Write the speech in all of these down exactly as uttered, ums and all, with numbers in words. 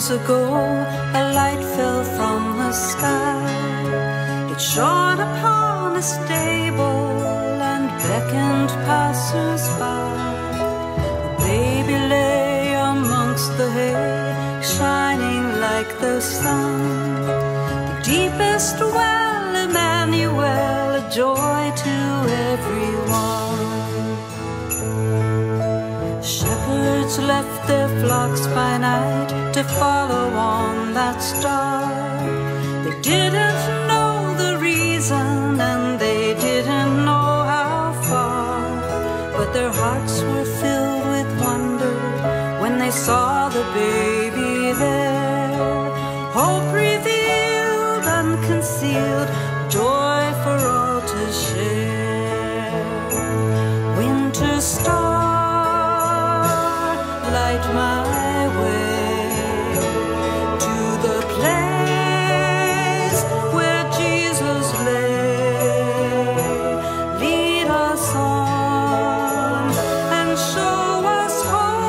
years ago, a light fell from the sky. It shone upon a stable and beckoned passers-by. A baby lay amongst the hay, shining like the sun. The deepest well, Emmanuel, a joy to everyone. Shepherds left their flocks by night to follow on that star. They didn't know the reason and they didn't know how far, but their hearts were filled with wonder when they saw the baby there. Hope revealed, unconcealed, joy for all to share. Winter star, light my way to the place where Jesus lay. Lead us on and show us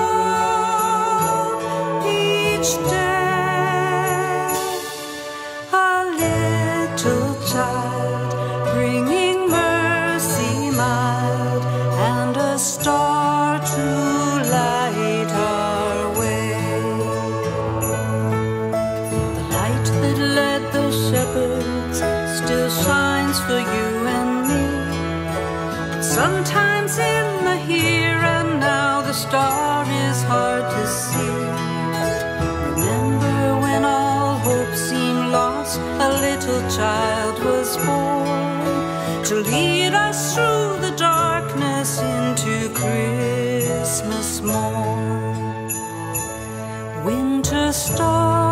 hope each day. A little child bringing mercy mild and a star to light our way. The light that led the shepherds still shines for you and me. But sometimes in the here and now the star is hard to see. Remember when all hope seemed lost, a little child was born to lead us through the darkness into Christmas morn. Winter star,